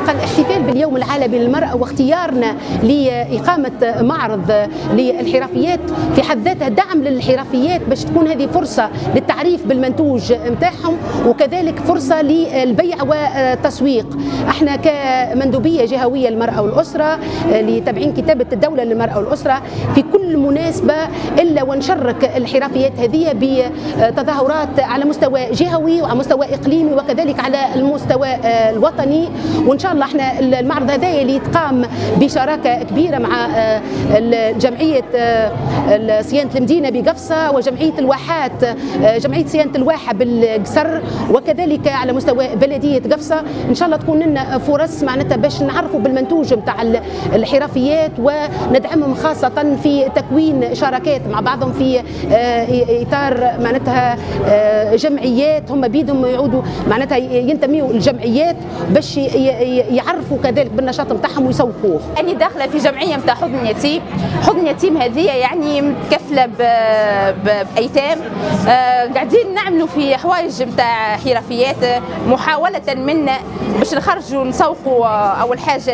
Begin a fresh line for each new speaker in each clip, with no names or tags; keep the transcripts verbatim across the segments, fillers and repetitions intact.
الحقيقة الاحتفال باليوم العالمي للمرأة واختيارنا لإقامة معرض للحرفيات في حد ذاته دعم للحرفيات باش تكون هذه فرصة للتعريف بالمنتوج نتاعهم وكذلك فرصة للبيع والتسويق. احنا كمندوبية جهوية للمرأة والأسرة لتبعين كتابة الدولة للمرأة والأسرة في كل مناسبة إلا ونشرك الحرفيات هذه بتظاهرات على مستوى جهوي وعلى مستوى إقليمي وكذلك على المستوى الوطني. وإن شاء الله احنا المعرض هذا اللي يتقام بشراكة كبيرة مع جمعية صيانة المدينة بقفصة وجمعية الواحات جمعية صيانة الواحة بالقصر وكذلك على مستوى بلدية قفصة. إن شاء الله تكون لنا فرص معناتها باش نعرفوا بالمنتوج نتاع الحرفيات وندعمهم خاصة في تكوين شراكات مع بعضهم في إطار معناتها جمعيات هم بيدهم يعودوا معناتها ينتميوا الجمعيات باش يعرفوا كذلك بالنشاط نتاعهم ويسوقوه.
أنا داخلة في جمعية نتاع حضن يتيم، حضن يتيم هذه يعني متكفلة بأيتام قاعدين نعملوا في حوايج نتاع حرفيات محاولة منا باش نخرجوا نسوقوا أول حاجة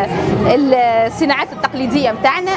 الصناعات التقليدية نتاعنا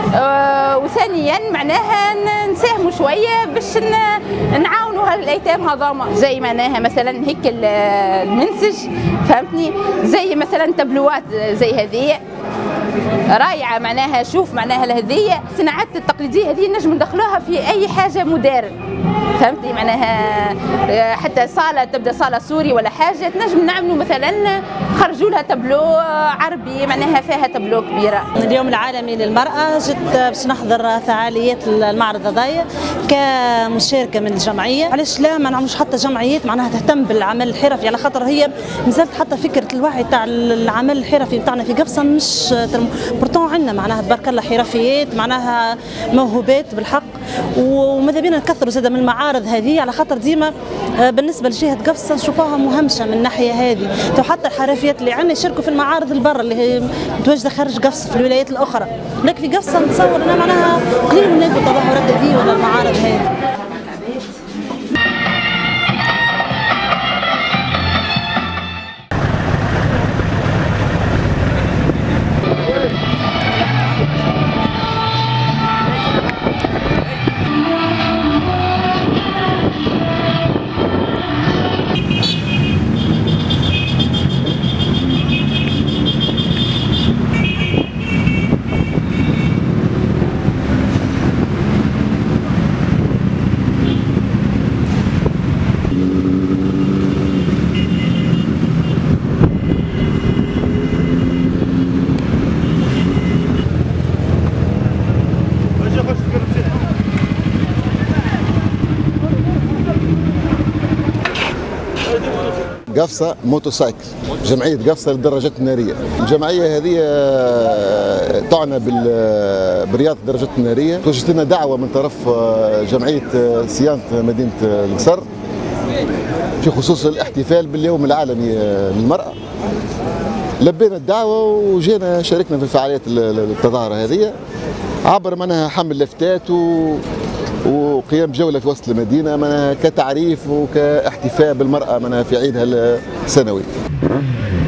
وثانيا معناها نساهموا شوية باش نعاونوا الايتام هذوما زي معناها مثلا هيك المنسج فهمتني زي مثلا تابلوات زي هذه رايعه معناها شوف معناها هذه الصناعات التقليديه هذه نجم ندخلوها في اي حاجه مودرن فهمتني معناها حتى صاله تبدا صاله سوري ولا حاجه نجم نعملوا مثلا خرجوا لها تابلو عربي معناها فيها تابلو كبيره.
اليوم العالمي للمراه جيت باش نحضر فعاليات المعرض هذايا كمشاركه من الجمعيه. علاش لا ما نعملوش حتى جمعيات معناها تهتم بالعمل الحرفي على خاطر هي مازالت حتى فكره الوعي تاع العمل الحرفي بتاعنا في قفصه مش برتون عندنا معناها تبارك الله حرفيات معناها موهوبات بالحق وماذا بينا نكثروا زاده من المعارض هذه على خاطر ديما بالنسبه لجهه قفصه نشوفوها مهمشه من الناحيه هذه تو حتى الحرفيات اللي عندنا يشاركوا في المعارض البر اللي هي متواجده خارج قفصه في الولايات الاخرى لكن في قفصه نتصور انها معناها قليل نلاقوا التظاهرات هذه ولا المعارض هذه.
قفصة موتوسايكل جمعية قفصة للدراجات النارية. الجمعية هذه تعنى برياضة الدراجات النارية. توجهت لنا دعوة من طرف جمعية صيانة مدينة القصر في خصوص الاحتفال باليوم العالمي للمرأة. لبينا الدعوة وجينا شاركنا في فعاليات التظاهرة هذه عبر منها حمل لافتات و وقيام جولة في وسط المدينة منها كتعريف وكاحتفاء بالمرأة منها في عيدها السنوي.